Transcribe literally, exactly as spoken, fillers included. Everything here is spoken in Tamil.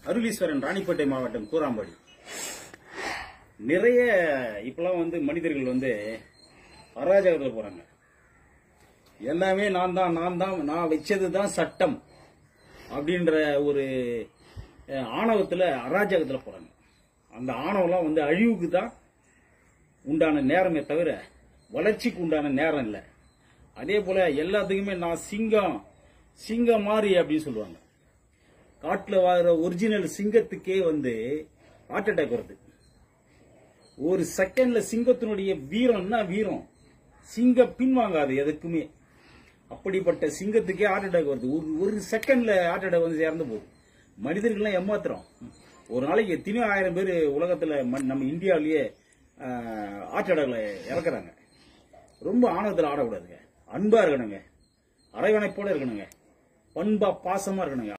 அருளீஸ்வரன், ராணிப்பேட்டை மாவட்டம், கூராம்பாடி. நிறைய இப்பெல்லாம் வந்து மனிதர்கள் வந்து அராஜகத்தில் போறாங்க. எல்லாமே நான் தான் நான் தான் நான் வச்சதுதான் சட்டம் அப்படின்ற ஒரு ஆணவத்துல அராஜகத்துல போறாங்க. அந்த ஆணவம்லாம் வந்து அழிவுக்கு தான் உண்டான நேரமே தவிர வளர்ச்சிக்கு உண்டான நேரம் இல்லை. அதே போல எல்லாத்துக்குமே நான் சிங்கம் சிங்கம் மாறி அப்படின்னு சொல்லுவாங்க. காட்டுல வாழ்ற ஒரிஜினல் சிங்கத்துக்கே வந்து ஹார்ட் அட்டாக் வருது. ஒரு செகண்ட்ல சிங்கத்தினுடைய வீரம்னா வீரம். சிங்கம் பின்வாங்காது எதுக்குமே. அப்படிப்பட்ட சிங்கத்துக்கே ஹார்ட் அட்டாக் வருது. ஒரு செகண்ட்ல ஹார்ட் அட்டாக் வந்து இறந்து போகுது. மனிதர்கள்லாம் ஏமாத்துறோம். ஒரு நாளைக்கு எத்தனையோ ஆயிரம் பேர் உலகத்துல நம்ம இந்தியாவிலேயே ஹார்ட் அட்டாக்ல இறக்குறாங்க. ரொம்ப ஆணவத்தில் ஆடக்கூடாதுங்க. அன்பா இருக்கணுங்க, அரவணைப்போட இருக்கணுங்க, பண்பா பாசமா இருக்கணுங்க.